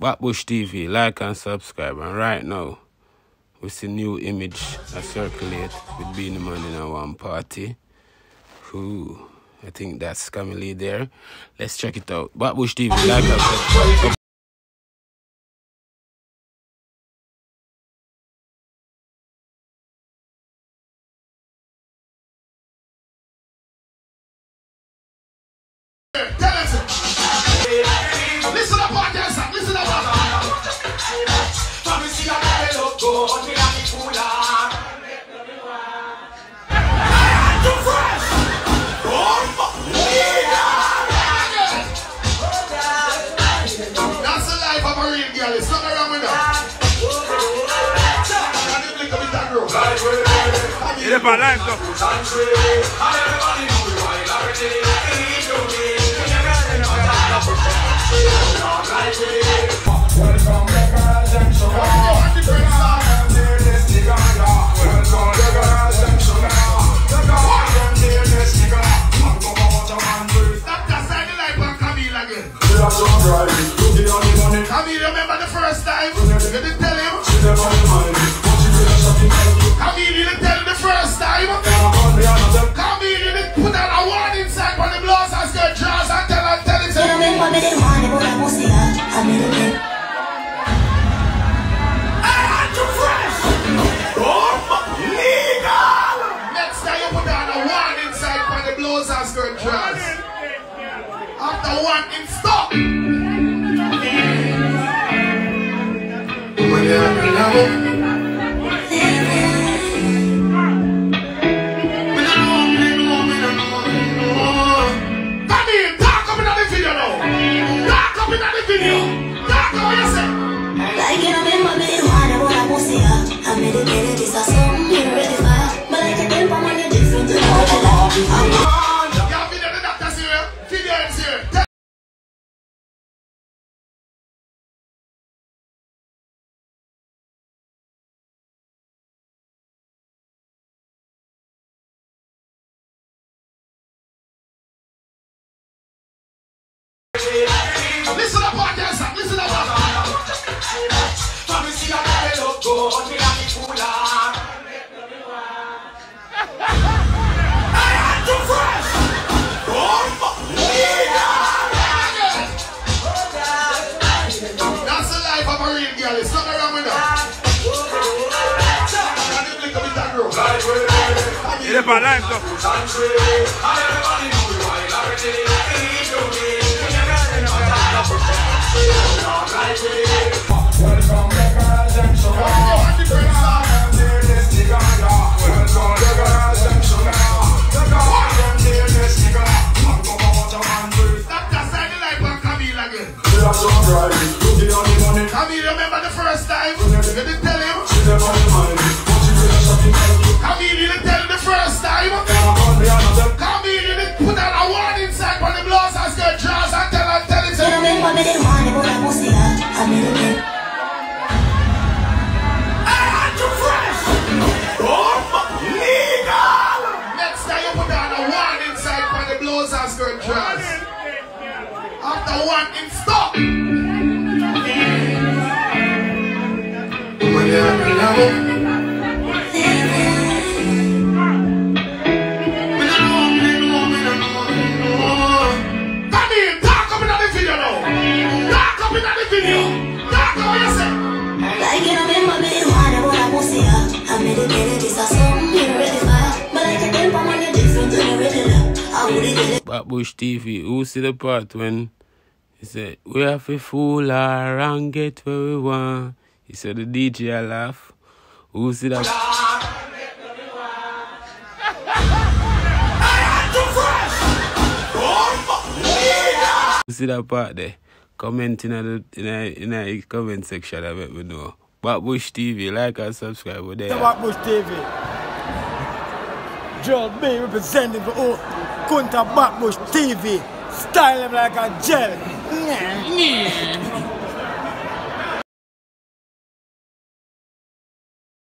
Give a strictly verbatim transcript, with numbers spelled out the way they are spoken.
Backbush T V, like and subscribe. And right now, we see new image that circulate with Beenie Man in a one party. Ooh, I think that's Camille Lee there. Let's check it out. Backbush T V, like and subscribe. Listen up, podcast. Listen up. From see a look good, me like it cooler. Too fresh. That's the life of a real girl. It's not around with that. Can you blink a bit that girl? It's about life, though. Welcome the girls and so on. Welcome the girls and this nigga. Welcome the girls and so on. Welcome to this nigga. I'm going to man breathe. Stop that side like one Camille again. She has some drive. Look at the money. Camille, remember the first time? You didn't tell him? She never mind. But she did something else. Camille, you didn't tell him the first time? Camille, you didn't put on a warning sign when the blows has got jaws and tell her, tell it to me. I made it. Next time you put on a one inside when the blows and skirt dress. After one in stop. Come in, talk up in the video now. Talk up in the video. Talk up what you say. Like you know me, mommy, you wanna what I want to see. I made it, made it, it's a song, you're ready for it. But like a tempo when you're different, you know what I love. You have video the doctor's here, video is here. Listen up, podcast. Listen up. From see a look good, me like it cooler. I am too fresh. That's the life of a real girl. It's not around with that. Can you blink a bit that girl? It's about life, though. Welcome the girls and so on. Welcome the girls and this nigga. Welcome the girls and so on. Welcome to this nigga. I'm going to man breathe. Stop that side like one Camille again. She has some drive. Look at the money. Camille, remember the first time? You didn't tell him? She never mind. But she did something else. Camille, you didn't tell him the first time? Camille, you didn't put on a warning sign when the blows has got jaws and tell her, tell it to me. I made it. Next time you put on a one inside when the blows has got jaws. After one in stop. Come in, talk up in the video now. Talk up in the video. Talk up what you say. Like you know me, mommy, you wanna what I want to see. I made it, made it, it's a song, you're ready for it. But like a tempo when you're different, you're ready to I would get it. Backbush T V, who see the part when he said, we have to fool her and get where we want. He said the D J a laugh. Who see that? Who see that part there? Comment in the in a, in a comment section and let me know. Backbush T V, like and subscribe over there. The Backbush T V. Joel B representing for all. Kunta Backbush T V. Style him like a gel.